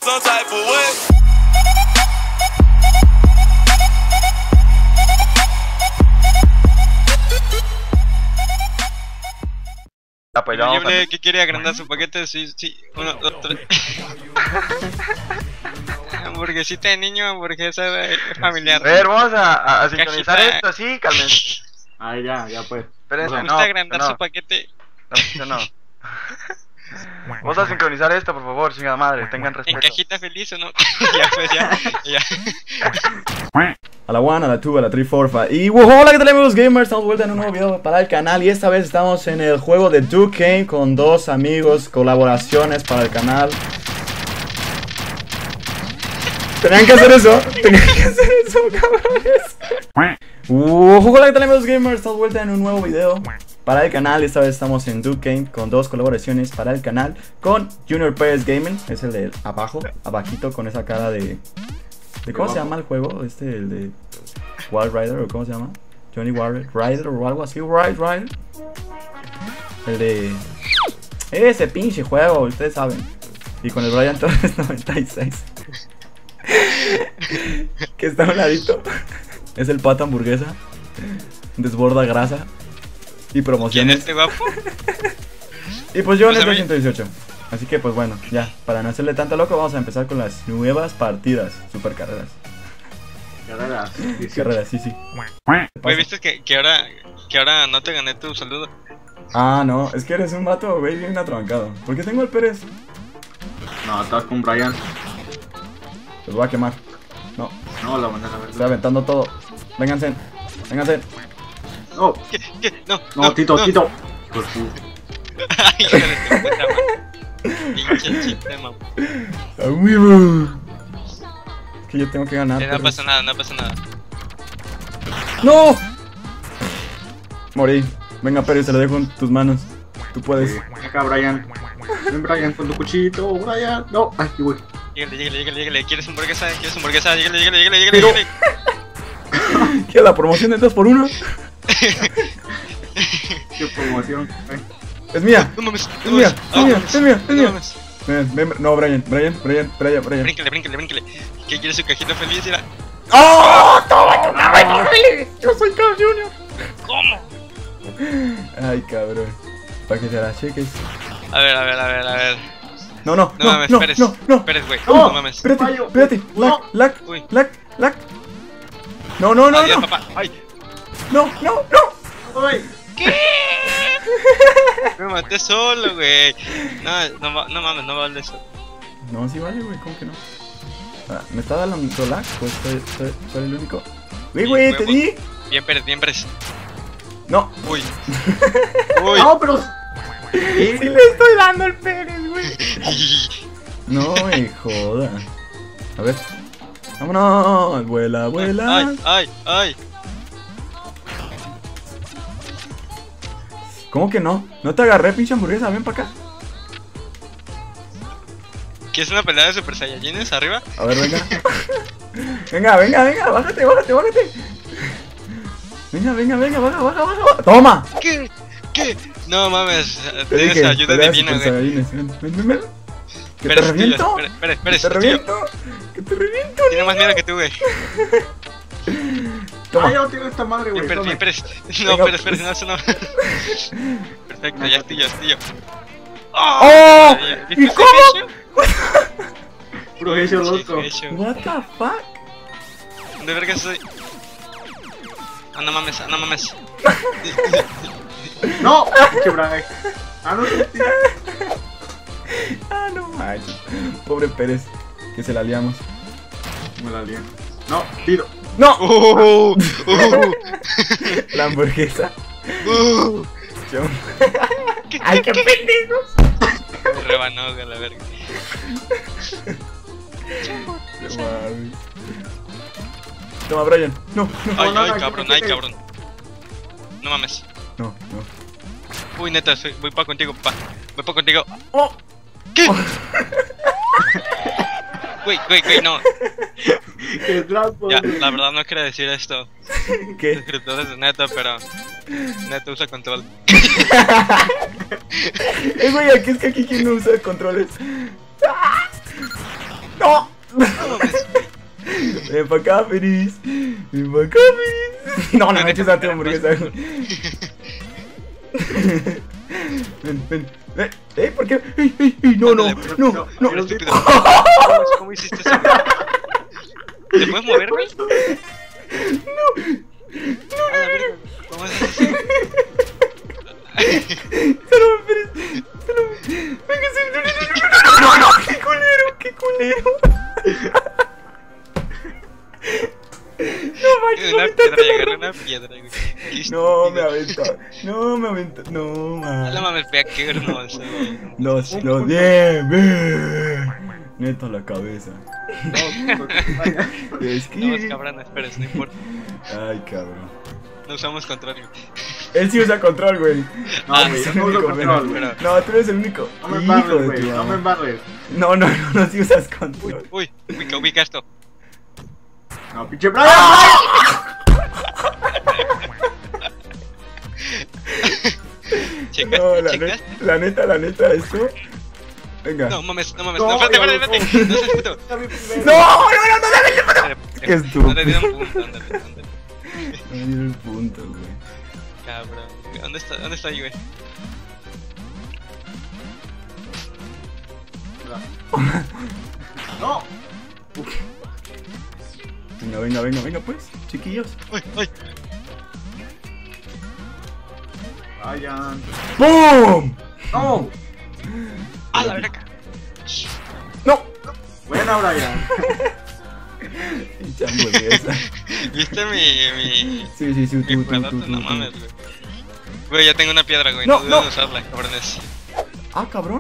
some type of way. Ya, pues ya vamos a... ¿Qué quiere agrandar su paquete? Sí, sí, 1, 2, 3. Hamburguesita de niño, hamburguesa familiar. A ver, vamos a sincronizar esto, sí, cálmense. Ay, ya, pues. Espérense, Me no, gusta agrandar no, su paquete. no. Vamos a sincronizar esto, por favor, chingada madre, tengan ¿En respeto. cajita feliz o no? Ya, pues ya. A la 1, a la 2, a la 3, 4, 5. Y hola, ¿qué tal amigos gamers? Estamos de vuelta en un nuevo video para el canal. Y esta vez estamos en el juego de Duke con dos amigos, colaboraciones para el canal. Tenían que hacer eso, cabrones. Hola, ¿qué tal amigos gamers? Estamos de vuelta en un nuevo video para el canal. Esta vez estamos en Duke con dos colaboraciones para el canal. Con Junior Perez Gaming, es el de abajo, abajito con esa cara de ¿cómo se llama el juego? El de Wild Rider, o ¿cómo se llama? Johnny Wild Rider o algo así, Wild Rider. El de ese pinche juego, ustedes saben. Y con el Brian Torres 96 que está a un ladito. Es el pato hamburguesa. Desborda grasa y promociones. ¿Quién es este guapo? Y pues yo en Pues el a mí- 118. Así que pues bueno, ya, para no hacerle tanto loco, vamos a empezar con las nuevas partidas, super carreras. Carreras. Carreras, sí. Güey, ¿viste que ahora no te gané tu saludo? Ah, no, es que eres un vato, güey, bien atrabancado. ¿Por qué tengo el Pérez? No, estás con Brian. Los voy a quemar. No, No, la manera a estoy ver. aventando todo. Vénganse, vénganse. No, ¿Qué? No, no, Tito. Hijo de puta. Ay, hijo de tu puta madre. Pinche chiste, mamá. ¡A huevo! Es que yo tengo que ganar. No Pérez. pasa nada, no pasa nada. ¡No! Morí. Venga, Pérez, te lo dejo en tus manos. Tú puedes. Ven acá, Brian. Ven, Brian, con tu cuchillito, Brian. No, ay, qué güey. Llégale. ¿Quieres hamburguesa? Llégale. Pero- ¿Qué? ¿La promoción de 2x1? Qué promoción. Ay. Es mía. No mames, Es mía, es mía. no mames. Ven, no, Brian. Bríncale. ¿Qué quieres su cajita feliz? Mira. ¡Oh! ¡Toma, Brian! Yo soy Carl Jr. ¿Cómo? Ay, cabrón. Para que te la cheques. A ver. No, no, No mames, Pérez. no. Pérez, güey. No. No mames. Espérate. No. Uy. Lag. No. Adiós, papá. Ay, No. Ay. me maté solo, güey. No mames, no vale eso. No, sí vale, güey, ¿cómo que no? Ah, ¿me está dando lag? Pues soy el único. Güey, te di. Bien, Pérez. No. Uy. No, pero. Sí le estoy dando el Pérez, güey. No me joda. A ver. Vámonos. Vuela. Ay. ¿Cómo que no? No te agarré, pinche hamburguesa. Ven para acá. ¿Quieres una pelea de Super Saiyajines arriba? A ver, venga. venga. Bájate. Venga, baja. ¡Toma! ¿Qué? No mames, Te tienes dije, ayuda peleas divina, Super güey. Saiyajines. Ven. ¿Que te Pérez, reviento? Pérez, ¿Que te tío. reviento? ¿Que te reviento? Tiene más miedo que tú, güey. Toma. Ay, yo tengo esta madre, güey. Bien, Pérez. No, Venga, Pérez, no, eso no. Perfecto, ya estoy yo. ¡Oh! ¿Viste ¿Y ese cómo? geisho? Puro geisho loco. Geisho. What the fuck? ¿De verga soy? No mames. No, qué Brian. Ah, no, sí. Ah, no manches. Pobre Pérez, que se la liamos. Me la lié. No, Tito. ¡No! La hamburguesa. Yo- ¡Ay, qué pendejos! Me rebanó, güey, la verga. No mames. Toma, Brian. No. Ay, cabrón. No mames. No. Uy, neta, voy pa' contigo, papá. Voy pa' contigo. ¡Oh! ¿Qué? Güey, no. Qué trampo. Ya, la verdad no quería decir esto. ¿Qué? Suscriptores de Neto, pero Neto usa control. Güey, aquí es que aquí quien no usa controles. ¡Ah! ¡No! No mames, güey. Ven pa' acá, Feliz. Ven pa' acá, Feliz. No, no me eches a tu hamburguesa. Ven. ¿Por qué? No. Estúpido. ¿Cómo hiciste eso, güey? ¿Te puedes mover, güey? No. A la verga, ¿cómo haces eso? Salud, Pérez. Venga, no, qué culero. No manches, Una piedra, agarré una piedra, güey. No me aventa. No, man. No mames, vea qué hermoso, güey. Los, bien. Neto la cabeza. Es No, es que... cabrón, espera, no importa. Ay, cabrón. No usamos control, güey. Él sí usa control, güey. No, güey, es yo el no uso único, control, güey. güey. No, tú eres el único. No me Hijo embarres, de güey. tu No me mamá. embarres. No si usas control. Uy, ubica esto. No, pinche Brian. ¿Checaste? No, ¿Checaste? la neta, esto. Venga. No mames. No, No, espérate. No seas puto. No, Qué No estúpido. le dieron punto, ándale. Me dio el punto, güey. Cabrón. ¿Dónde está ahí, güey? No. Venga, pues, chiquillos. Uy. Brian. ¡Bum! No. A la verga. ¡No! Buena, Brian. Pinche hamburguesa. ¿Viste mi Sí, tú. jugadote? No mames, güey. Güey, ya tengo una piedra, güey. No, No no. debo usarla, cabrones. Ah, cabrón.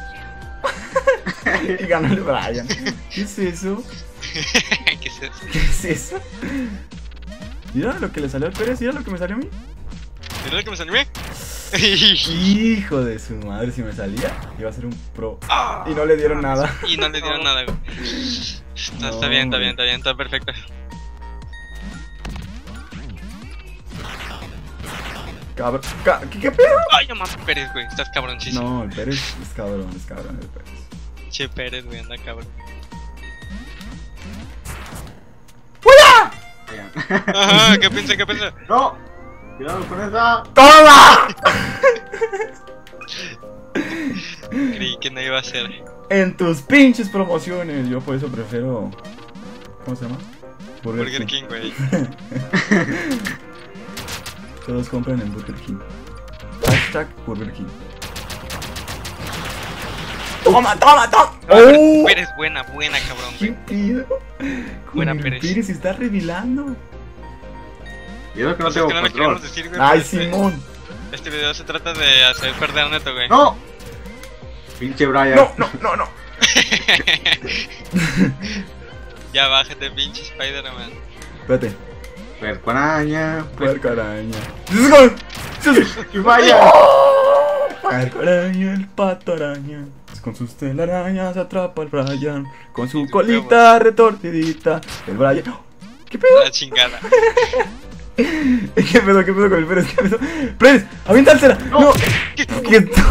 Y ganó el Brian. ¿Qué es eso? ¿Qué es eso? ¿Qué es eso? Mira lo que le salió al Pérez, mira lo que me salió a mí. ¿Mira lo que me animé? Hijo de su madre, si me salía, iba a ser un pro. Y no le dieron nada. Y no le dieron nada, güey. Está bien, está perfecto. Cabrón. ¿Qué pedo? Ay, no mames, Pérez, güey. Estás cabroncísimo. No, el Pérez es cabrón el Pérez. Che, Pérez, güey, anda cabrón. Brian. Ajá, ¿qué piensa? No. Cuidado con esa. ¡Toma! Creí que no iba a ser. En tus pinches promociones. Yo por eso prefiero. ¿Cómo se llama? Burger King, güey. Todos compran en Burger King. Hashtag Burger King. ¡Toma! ¡Oh! Pérez, buena, cabrón, ¿Qué güey. pido? Buena, Con el Pérez. Pérez se está revelando. Yo creo que no Cosas tengo que no le control. queremos decir, güey. Ay, pero Simón. Este video se trata de hacer perder a Neto, güey. No. Pinche Brian. No. Ya bájate, pinche Spider-Man. Espérate. Puerco araña. Puerco araña. Y vaya. Puerco araña, el pato araña. Con sus telarañas atrapa al Brian. Con su colita retorcidita. El Brian. ¿Qué pedo? La chingada. ¿Qué pedo con el Pérez? ¿Qué pedo? ¡Pérez! ¡Aviéntasela! ¡No! ¿Qué estúpido!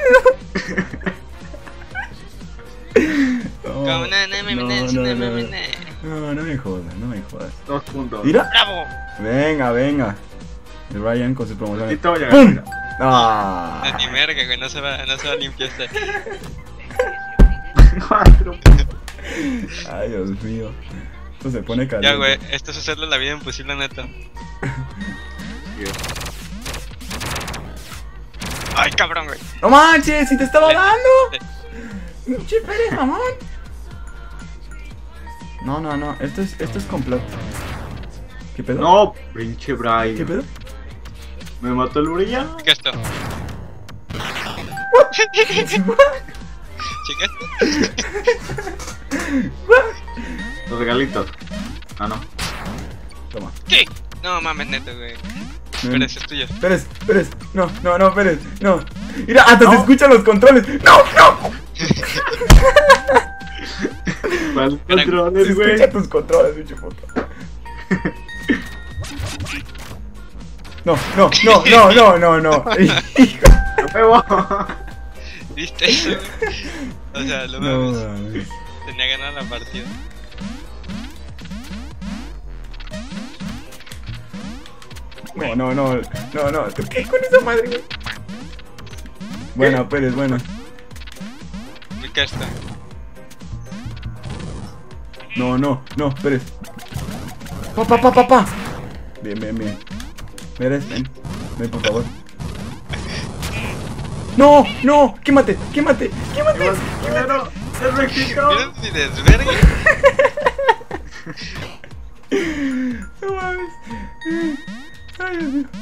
Como No me jodas. 2 puntos. ¿Mira? ¡Bravo! Venga. El Brian con sus promociones. Tito, ya ¡Pum! gana. ¡Ah! Ni merga, güey, no se va a limpiar este. 4. Ay, Dios mío. Esto se pone caliente. Ya, güey, esto es hacerle la vida imposible a Neto. Ay, cabrón, güey. ¡No manches! ¡Si te estaba Le- dando! le- ¡Pinche Pérez, mamón! No. Esto es complot. ¿Qué pedo? No, pinche Brian. ¿Qué pedo? Me mató el Brian. Checa esto. ¿Checaste? Los regalitos. Ah, no. Toma. ¿Qué? No mames, Neto, güey. Pero eso es tuyo. Pérez. No, Pérez. No. Mira, hasta se escuchan los controles. ¡No! ¿Cuáles Se controles, güey? escuchan tus controles, pinche puto. No. Hijo. ¡No pego! ¿Viste eso, güey? O sea, lo No, mames. mames. Tenía ganada la partida. No. ¿Tú qué con esa madre, güey? Buena, Pérez, buena. Acá está. No, Pérez. Pa. Bien. Pérez, ven, por favor. No, quémate. Primero, el México. Mira mi desvergue. No mames. Ay, Dios mío.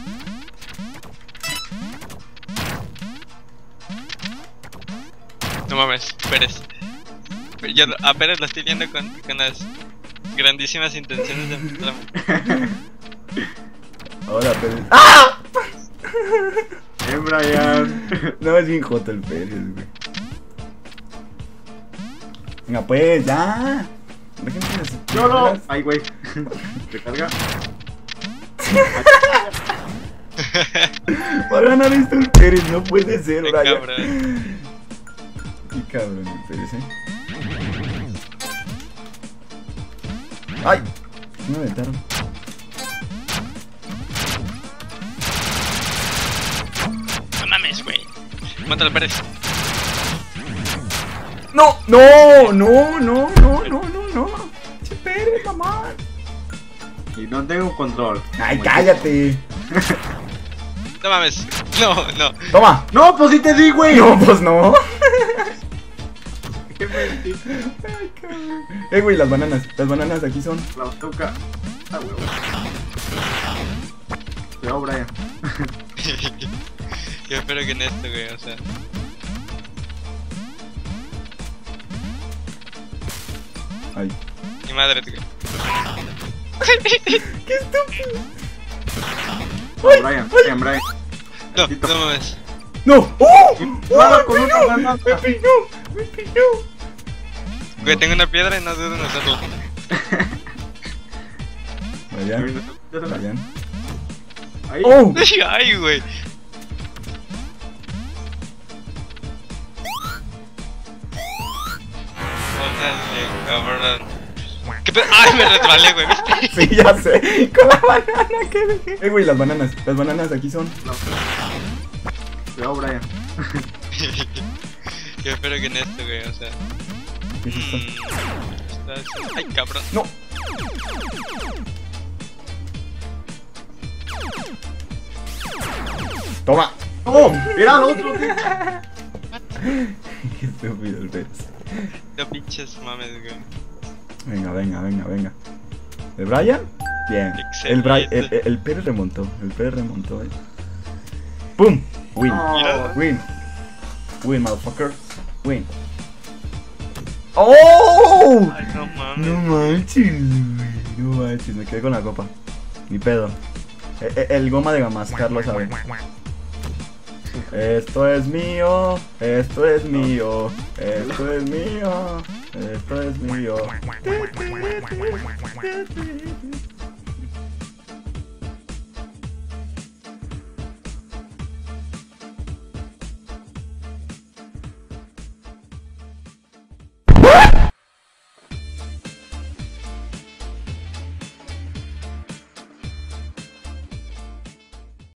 No mames, Pérez. Yo a Pérez lo estoy viendo con las grandísimas intenciones de matarme. Ahora, Pérez. ¡Ah! Brian. No, es bien joto el Pérez, güey. Venga, pues, ya. Déjenme las... Yo no. Ay, güey. Recarga. Va a ganar esto el Pérez, no puede ser, Qué Brian. cabrón. Qué cabrón el Pérez, ¡Ay! Me aventaron. No mames, güey. Mátalo, Pérez. No. Che, Pérez, mamá. Y no tengo control. Ay, Como cállate. No mames. No. Toma. No, pues sí te di, güey. No, pues no. Qué mentira. Ay, cabrón. Güey, las bananas aquí son. La toca. Ah, huevo. Cuidado, Brian. Yo espero que en esto, güey, o sea. Ay. Mi madre, güey. Qué estúpido. Brian. No mames. No. ¡Oh! Nada, con una banana. Me pilló. Güey, tengo una piedra y no dudo en hacerlo. Vayan. Ahí. ¡Oh! Ay, güey. Órale, cabrón. ¿Qué pedo? Ay, me resbalé, güey, ¿viste? Sí, ya sé. Con la banana que dejé. Güey, las bananas aquí son. Cuidado, Brian. Yo espero que en esto, güey, o sea. ¿Qué es esto? Ay, cabrón. No. Toma. ¡Oh! ¡Era el otro, tío! Qué estúpido el Pérez. No pinches mames, güey. Venga. ¿El Brian? Bien. Excelente. El Pérez remontó. ¡Pum! Win. Oh. Win, motherfucker. Win. ¡Oh! Ay, no mames. No manches, me quedé con la copa. Ni pedo. El goma de Gamascar lo sabe. Esto es mío.